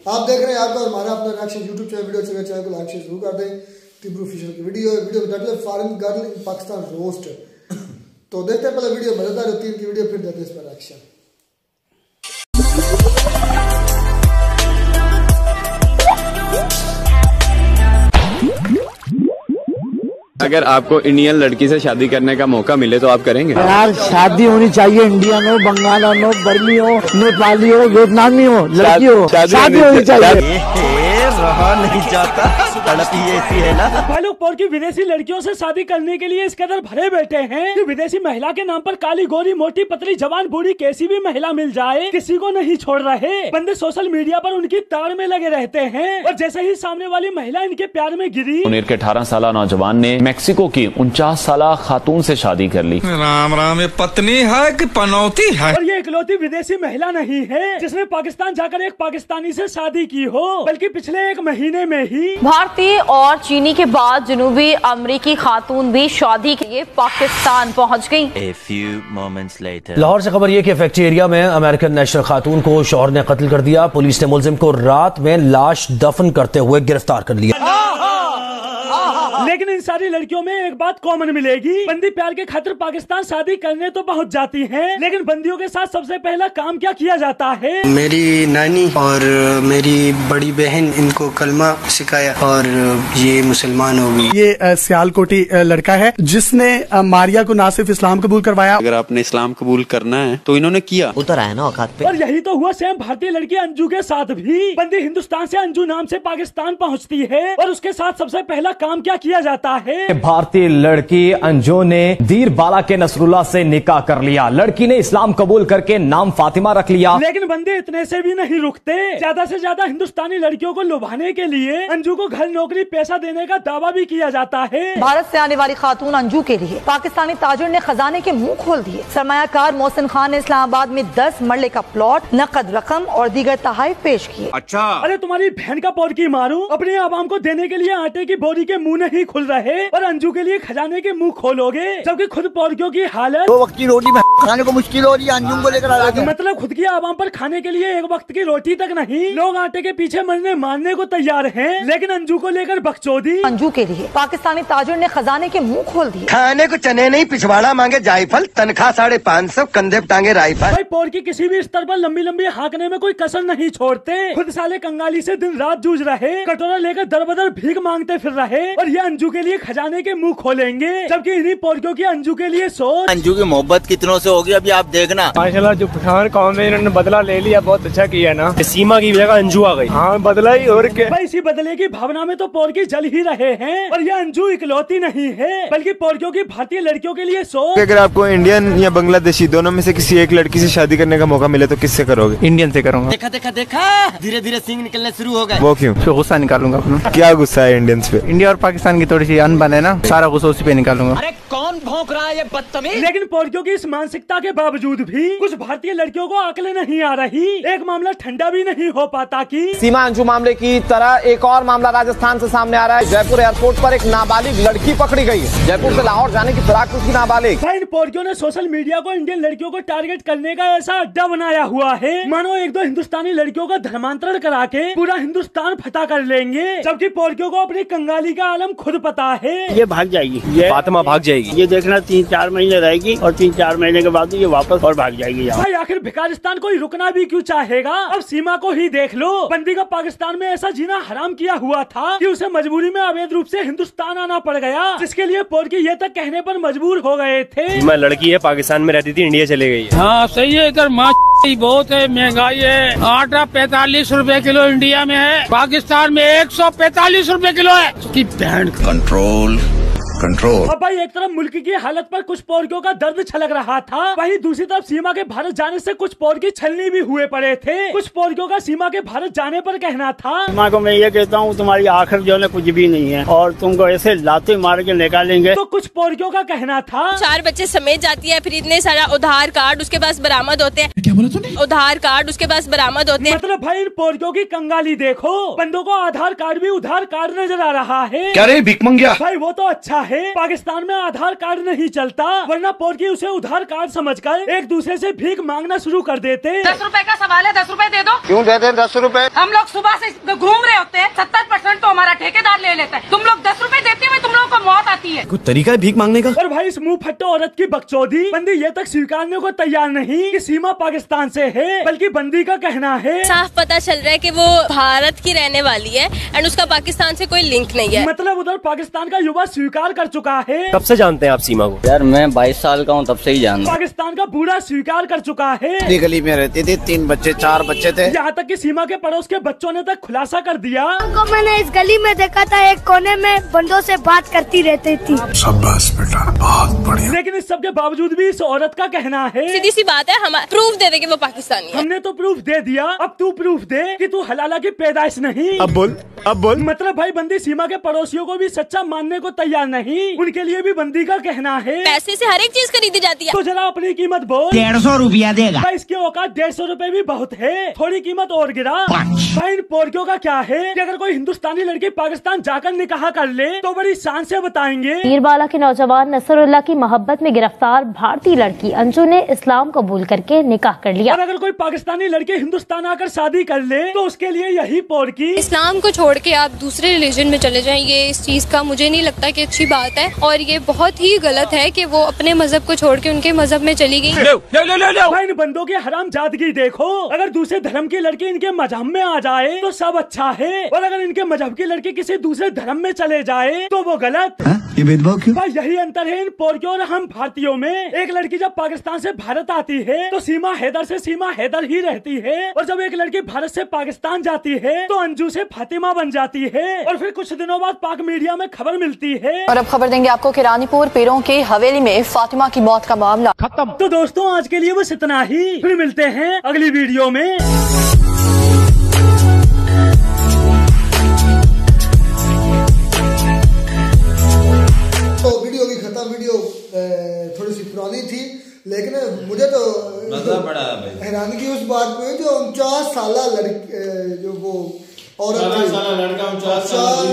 आप देख रहे हैं आपका हमारा अपना reaction YouTube channel video channel को लाइक शेयर जरूर कर दें। टिब्रू ऑफिशियल की वीडियो का टाइटल है foreign girl in Pakistan roast. तो देखते हैं पहले वीडियो मजेदार होती है इनकी वीडियो, फिर देते हैं इस पर रिएक्शन। अगर आपको इंडियन लड़की से शादी करने का मौका मिले तो आप करेंगे? यार शादी होनी चाहिए, इंडियन हो, बंगाल हो, बर्मी हो, नेपाली हो, वियतनामी हो, लड़की हो, शादी होनी चाहिए। रहा नहीं जाता, तड़प ही ऐसी है ना। भाई लोग पोर की विदेशी लड़कियों से शादी करने के लिए इस कदर भरे बैठे हैं कि विदेशी महिला के नाम पर काली गोरी मोटी पतली जवान बूढ़ी कैसी भी महिला मिल जाए किसी को नहीं छोड़ रहे। बंदे सोशल मीडिया पर उनकी ताड़ में लगे रहते हैं और जैसे ही सामने वाली महिला इनके प्यार में गिरी, मुनीर के 18 साल नौजवान ने मेक्सिको की 49 साल खातून से शादी कर ली। राम राम, ये पत्नी है कि पनौती है? और ये इकलौती विदेशी महिला नहीं है जिसने पाकिस्तान जाकर एक पाकिस्तानी से शादी की हो, बल्कि पिछले एक महीने में ही भारतीय और चीनी के बाद जनूबी अमेरिकी खातून भी शादी के लिए पाकिस्तान पहुंच गई। A few moments later. Lahore से खबर यह कि फैक्ट्री एरिया में अमेरिकन नेशनल खातून को शौहर ने कत्ल कर दिया। पुलिस ने मुलजिम को रात में लाश दफन करते हुए गिरफ्तार कर लिया। लेकिन इन सारी लड़कियों में एक बात कॉमन मिलेगी, बंदी प्यार के खातिर पाकिस्तान शादी करने तो पहुंच जाती हैं, लेकिन बंदियों के साथ सबसे पहला काम क्या किया जाता है? मेरी नानी और मेरी बड़ी बहन इनको कलमा सिखाया और ये मुसलमान हो गई। ये सियालकोटी लड़का है जिसने मारिया को ना सिर्फ इस्लाम कबूल करवाया। अगर आपने इस्लाम कबूल करना है तो इन्होंने किया, उतर आया ना औकात पे। और यही तो हुआ सेम भारतीय लड़की अंजू के साथ भी। बंदी हिंदुस्तान से अंजू नाम से पाकिस्तान पहुंचती है और उसके साथ सबसे पहला काम क्या किया जाता है? भारतीय लड़की अंजू ने दीर बाला के नसरुल्लाह से निकाह कर लिया। लड़की ने इस्लाम कबूल करके नाम फातिमा रख लिया। लेकिन बंदे इतने से भी नहीं रुकते, ज्यादा से ज्यादा हिंदुस्तानी लड़कियों को लुभाने के लिए अंजू को घर नौकरी पैसा देने का दावा भी किया जाता है। भारत से आने वाली खातून अंजू के लिए पाकिस्तानी ताजिर ने खजाने के मुंह खोल दिए। सरमायाकार मोहसिन खान ने इस्लामाबाद में 10 मरले का प्लॉट, नकद रकम और दीगर तोहफे पेश किए। अच्छा, अरे तुम्हारी बहन का पौर की मारू, अपने आवाम को देने के लिए आटे की बोरी के मुंह नहीं खुल रहे और अंजू के लिए खजाने के मुंह खोलोगे, जबकि खुद पौरकियों की हालत 2 वक्त की रोटी खाने को मुश्किल हो रही है, अंजुम को लेकर आ गए। मतलब खुद की आवाम पर खाने के लिए एक वक्त की रोटी तक नहीं, लोग आटे के पीछे मरने मारने को तैयार हैं, लेकिन अंजू को लेकर बकचोदी। अंजू के लिए पाकिस्तानी ताजिर ने खजाने के मुंह खोल दिए। खाने को चने नहीं, पिछवाड़ा मांगे जायफल, तनख्वाह 550, कंधे पे टांगे राइफल। भाई पोर की किसी भी स्तर पर लंबी लंबी हाँकने में कोई कसर नहीं छोड़ते। खुद साले कंगाली से दिन रात जूझ रहे, कटोरा लेकर दर बदर भीख मांगते फिर रहे और ये अंजू के लिए खजाने के मुंह खोलेंगे, जबकि इन्हीं पोरकियों की अंजू के लिए सोच। अंजू की मोहब्बत कितनों से होगी अभी आप देखना। माशाल्लाह जो पठान कौम में इन्होंने बदला ले लिया, बहुत अच्छा किया ना। सीमा की जगह अंजू आ गई। हाँ बदला ही, और क्या। भाई इसी बदले की भावना में तो पोरकी जल ही रहे हैं और ये अंजू इकलौती नहीं है, बल्कि पोरकियों की भारतीय लड़कियों के लिए सोच। अगर आपको इंडियन या बांग्लादेशी दोनों में से किसी एक लड़की से शादी करने का मौका मिले तो किससे करोगे? इंडियन से करूँगा। देखा देखा देखा, धीरे धीरे सींग निकलने शुरू हो गए। वो क्यों? तो गुस्सा निकालूंगा अपना। क्या गुस्सा है इंडियंस पे? इंडिया और पाकिस्तान की थोड़ी सी अनबन है ना, सारा गुस्सा उसी पे निकालूंगा। अरे कौन भौंक रहा है ये बदतमीज? लेकिन पोरकियों की इस मानसिकता के बावजूद भी कुछ भारतीय लड़कियों को अकल नहीं आ रही, एक मामला ठंडा भी नहीं हो पाता कि सीमा अंजू मामले की तरह एक और मामला राजस्थान से सामने आ रहा है। जयपुर एयरपोर्ट पर एक नाबालिग लड़की पकड़ी गई है। जयपुर से लाहौर जाने की फिराक उसकी नाबालिग। इन पोरकियों ने सोशल मीडिया को इंडियन लड़कियों को टारगेट करने का ऐसा अड्डा बनाया हुआ है, मानो एक दो हिंदुस्तानी लड़कियों का धर्मांतरण करा के पूरा हिंदुस्तान फतह कर लेंगे, जबकि पोरकियों को अपनी कंगाली का आलम खुद पता है। ये भाग जाएगी, ये फातिमा भाग जाएगी। ये देखना 3-4 महीने रहेगी और 3-4 महीने के बाद ये वापस और भाग जाएगी। भाई आखिर भिखारिस्तान कोई रुकना भी क्यों चाहेगा? अब सीमा को ही देख लो, बंदी का पाकिस्तान में ऐसा जीना हराम किया हुआ था कि उसे मजबूरी में अवैध रूप से हिंदुस्तान आना पड़ गया, जिसके लिए पोरकी ये तक कहने पर मजबूर हो गए थे। मैं लड़की है, पाकिस्तान में रहती थी, इंडिया चले गई। हाँ सही है, इधर बहुत है, महंगाई है। आटा 45 रुपए किलो इंडिया में है, पाकिस्तान में 145 रुपए किलो है। उसकी बहन कंट्रोल कंट्रोल। अब भाई एक तरफ मुल्क की हालत पर कुछ पोरकियों का दर्द छलक रहा था, वहीं दूसरी तरफ सीमा के भारत जाने से कुछ पोरकी छलनी भी हुए पड़े थे। कुछ पोरकियों का सीमा के भारत जाने पर कहना था, सीमा को मैं ये कहता हूँ तुम्हारी आखिर जो है कुछ भी नहीं है और तुमको ऐसे लाते मार के निकालेंगे। तो कुछ पोरकियों का कहना था 4 बच्चे समेत जाती है, फिर इतने सारा उधार कार्ड उसके पास बरामद होते हैं। क्या बोला तूने? उधार कार्ड उसके पास बरामद होते हैं। मतलब भाई इन पोरकियों की कंगाली देखो, बंदों को आधार कार्ड भी उधार कार्ड नजर आ रहा है। क्या रे भिख मंगिया? भाई वो तो अच्छा है पाकिस्तान में आधार कार्ड नहीं चलता, वरना पोरकी उसे उधार कार्ड समझकर एक दूसरे से भीख मांगना शुरू कर देते। 10 रुपए का सवाल है, 10 रुपए दे दो। क्यों दे दे 10 रुपए? हम लोग सुबह से घूम रहे होते हैं, 70% तो हमारा ठेकेदार ले लेता है। तुम लोग 10 रुपए देते हुए तुम लोगों को मौत आती है। कुछ तरीका है भीख मांगने का? और भाई इस मुंह फट्टो औरत की बकचोदी बंदी ये तक स्वीकारने को तैयार नहीं कि सीमा पाकिस्तान से है, बल्कि बंदी का कहना है साफ पता चल रहा है कि वो भारत की रहने वाली है एंड उसका पाकिस्तान से कोई लिंक नहीं है। मतलब उधर पाकिस्तान का युवा स्वीकार कर चुका है। कब से जानते हैं आप सीमा को? यार मैं 22 साल का हूँ, तब से ही जानता हूँ। पाकिस्तान का बूढ़ा स्वीकार कर चुका है। गली में रहती थी, 3 बच्चे 4 बच्चे थे। यहाँ तक कि सीमा के पड़ोस के बच्चों ने तक खुलासा कर दिया को मैंने इस गली में देखा था, एक कोने में बंदों से बात करती रहती थी। शाबाश बेटा, बहुत बढ़िया। लेकिन इस सब के बावजूद भी इस औरत का कहना है सीधी सी बात है, हम प्रूफ दे दे कि वो पाकिस्तानी है। हमने तो प्रूफ दे दिया, अब तू प्रूफ दे कि तू हलाला की पैदाइश नहीं। अब बोल। मतलब भाई बंदी सीमा के पड़ोसियों को भी सच्चा मानने को तैयार नहीं, उनके लिए भी बंदी का कहना है पैसे से हर एक चीज खरीदी जाती है। तो जरा अपनी कीमत बोल। 150 रुपया देगा। भाई इसके औकात 150 रुपए भी बहुत है, थोड़ी कीमत और गिरा। भाई इन पोरकियों का क्या है कि अगर कोई हिंदुस्तानी लड़की पाकिस्तान जाकर निकाह कर ले तो बड़ी शान से बताएंगे। मीरबाला के नौजवान नसरुल्लाह की मोहब्बत में गिरफ्तार भारतीय लड़की अंजू ने इस्लाम कबूल करके निकाह कर लिया। और अगर कोई पाकिस्तानी लड़की हिंदुस्तान आकर शादी कर ले तो उसके लिए यही पोरकी। इस्लाम को छोड़ के आप दूसरे रिलीजन में चले जाएं, ये इस चीज का मुझे नहीं लगता कि अच्छी बात है, और ये बहुत ही गलत है कि वो अपने मजहब को छोड़ के उनके मजहब में चली गई। भाई इन बंदों की हराम जादगी देखो, अगर दूसरे धर्म की लड़की इनके मजहब में आ जाए तो सब अच्छा है, और अगर इनके मजहब की लड़की किसी दूसरे धर्म में चले जाए तो वो गलत। ये भेदभाव क्यों? भाई यही अंतर है इन पोरकियों और हम भारतीयों में। एक लड़की जब पाकिस्तान से भारत आती है तो सीमा हैदर से सीमा हैदर ही रहती है, और जब एक लड़की भारत से पाकिस्तान जाती है तो अंजू से फातिमा बन जाती है, और फिर कुछ दिनों बाद पाक मीडिया में खबर मिलती है। और अब खबर देंगे आपको कि रानीपुर पीरों की हवेली में फातिमा की मौत का मामला खत्म। तो दोस्तों आज के लिए बस इतना ही, फिर मिलते हैं अगली वीडियो में। तो वीडियो की खत्म, वीडियो थोड़ी सी पुरानी थी, लेकिन मुझे तो बड़ा हैरानगी उस बात पे जो 49 साल लड़की जो वो औरत लड़का 49 साल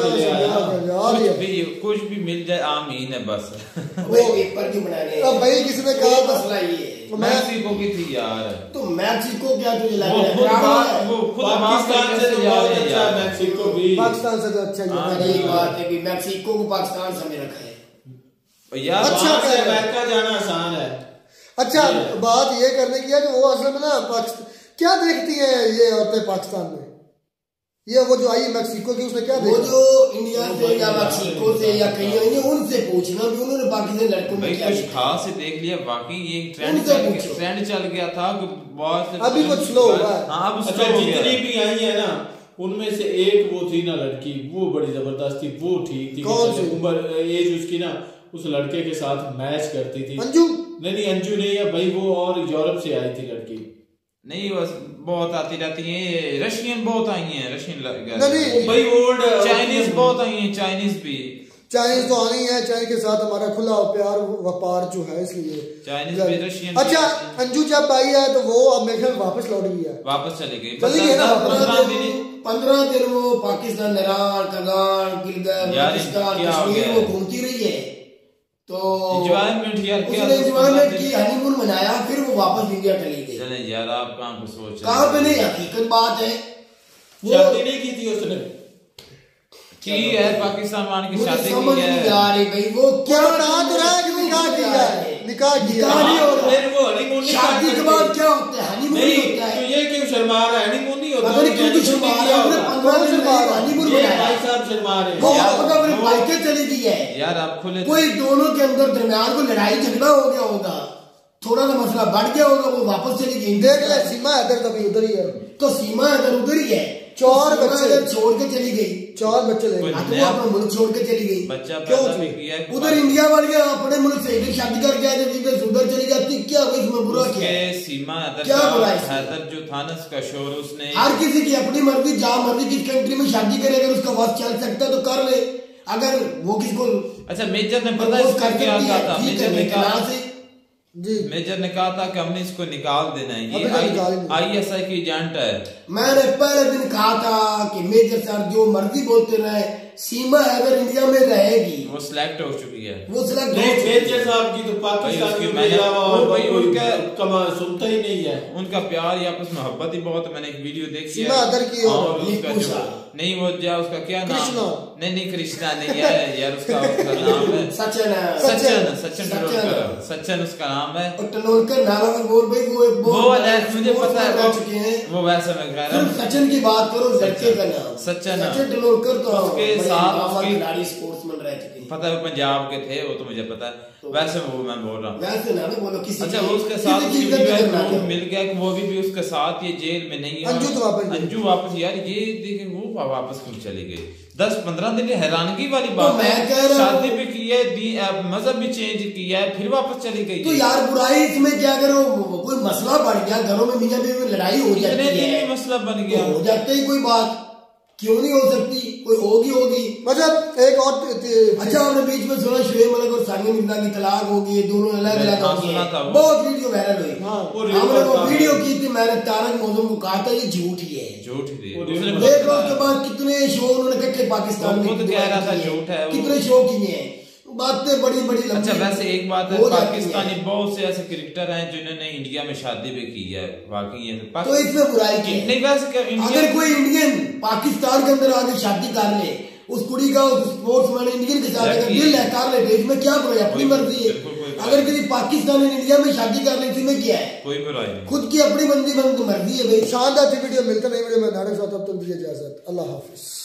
कुछ भी मिल जाए आमीन है बस। पेपर क्यों बना रहे? अब भाई किसी ने कहा मसला ये मैक्सिको की थी यार। तो मैक्सिको क्या तुझे लग रहा है? वो खुद पाकिस्तान से तो बहुत अच्छा है, मैक्सिको भी पाकिस्तान से तो अच्छा है। यही बात है कि मैक्सिको को पाकिस्तान से हमें रखा है यार, अच्छा से अमेरिका जाना आसान है। अच्छा बात ये करने की है कि वो असल में ना क्या देखती है ये औरतें पाकिस्तान में, ये वो जो आई मैक्सिको की उसने क्या देखा? वो जो इंडिया से या मैक्सिको से या कहीं उनसे पूछना भी उन्होंने पाकिस्तानी लड़कों में क्या कुछ खास से देख लिया। बाकी ये ट्रेंड चल गया था कि बहुत अभी कुछ स्लो हुआ है। हाँ अब जितनी भी आई है ना उनमें से एक वो थी ना लड़की, वो बड़ी जबरदस्त थी, वो ठीक थी। उम्र एज उसकी ना उस लड़के के साथ मैच करती थी। अंजू नहीं अंजू नहीं है भाई, वो और यूरोप से आई थी लड़की। नहीं बस बहुत आती रहती है, रशियन बहुत आई हैं, रशियन भाई ओल्ड चाइनीज बहुत आई हैं, चाइनीज भी। चाइनीज तो आनी है, चाइनीज के साथ हमारा खुला प्यार व्यापार जो है इसलिए चाइनीज भी रशियन। अच्छा अंजू जब आई है तो वो अब मेरे ख्याल वापस लौट गई है, वापस चली गई। 15 दिन वो पाकिस्तान, ईरान, कगान, गिलगित, कश्मीर वो घूमती रही है। तो एंजॉयमेंट यार, उसने एंजॉयमेंट की, हनीमून मनाया, फिर वो वापस इंडिया चली गई। चले यार आप कहाँ पे सोच रहे? कहाँ पे नहीं, हकीकत बात है। शादी नहीं की थी उसने की है, पाकिस्तान मान की शादी समझ नहीं आ रही भाई, वो क्या निकाह किया है, निकाह किया शादी के बाद क्या होता है? हनीमून होता है। तो ये क्यों शर्मा रहा है? हनीमून नहीं होता। पता नहीं क्यों शर्मा रहा है, 15 दिन बाद हनीमून बनाया। भाई साहब शर्मा रहे वो अपने मायके चली गई है यार। आप खुले कोई दोनों के अंदर दरमियान को लड़ाई झगड़ा हो गया होगा, थोड़ा सा मसला बढ़ गया होगा, वो वापस चली गई। देख ले सीमा हैदर तभी उधर ही है, तो सीमा हैदर उधर ही है। 4 बच्चे छोड़ के चली गई, 4 बच्चे ले वो अपना मुल्क छोड़ के चली गई। बच्चा उधर इंडिया वाले अपने मुल्क से शादी करके आए थे, उधर चली जाती, क्या इसमें बुरा क्या है? सीमा क्या बुरा हैदर जो था ना उसका शोर, उसने हर किसी की अपनी मर्जी, जहाँ मर्जी किस कंट्री में शादी करे, अगर उसका वक्त चल सकता है तो कर ले, अगर वो किसी को अच्छा मेजर ने पता है क्या था? मेजर ने कहा जी मेजर ने कहा था कि हमने इसको निकाल देना है, ये ISI की एजेंट है। मैंने पहले दिन कहा था कि मेजर सर जो मर्जी बोलते रहे, सीमा अगर इंडिया में रहेगी वो सिलेक्ट हो चुकी है, वो सिलेक्ट मेजर साहब की तो पाकिस्तान में सुनता ही नहीं है। उनका प्यार या आपस मोहब्बत ही बहुत, मैंने एक वीडियो देखी है। नहीं वो क्या उसका क्या नाम, नहीं कृष्णा नहीं है यार, उसका नाम है सचिन उसका नाम है। टलोलकर नाम बोल भाई वो मुझे पता है वो वैसे मैं कह रहा हूँ। सचिन की बात करो, लड़के का नाम सचिन टलोलकर, तो उसके साथ खिलाड़ी स्पोर्ट्समैन रह चुके, पता है पंजाब के थे वो, तो मुझे पता है। वैसे वो मैं बोल रहा हूँ वैसे ना बोलो किसी। अच्छा वो उसके साथ मिल गया कि वो भी उसके साथ ये जेल में नहीं है, अंजू वापस यार ये देखे वो वापस क्यों चली गई 10-15 दिन, हैरानगी वाली बात है। शादी भी की है, मजहब भी चेंज किया है, फिर वापस चली गई। तो यार बुराई इसमें क्या करो, कोई मसला बढ़ गया घरों में, मियां बीवी में लड़ाई हो जाती है, मसला बन गया हो जाते ही, कोई बात क्यों नहीं हो सकती, कोई होगी मतलब एक और। अच्छा हमने बीच में सुना शुएब मलिक और सानिया मिर्जा की तलाक होगी, दोनों अलग हो गए, बहुत वीडियो वायरल हुई। हमने वो वीडियो की थी, मैंने तारक मौजूद को कहा था ये झूठ ही है, देख लो उसके बाद कितने शो उन्होंने इकट्ठे पाकिस्तान में कितने शो किए हैं, बातें बड़ी बड़ी। अच्छा वैसे एक बात है, पाकिस्तानी बहुत से ऐसे क्रिकेटर हैं जिन्होंने इंडिया में शादी भी की है, बाकी तो इसमें बुराई की नहीं। वैसे अगर कोई इंडियन पाकिस्तान के अंदर आके शादी कर ले, उस कुड़ी का उस स्पोर्ट्समैन इंडियन के साथ अगर दिल है कर ले, इसमें क्या बुराई, अपनी मर्जी है। अगर किसी पाकिस्तानी इंडिया में शादी कर ले, इसमें क्या है, कोई बुराई नहीं, खुद की अपनी बंदी मर्जी है भाई। शानदार वीडियो मिलता नहीं वीडियो में नाटक साथ, अब तुम दीजिए इजाजत, अल्लाह हाफिज।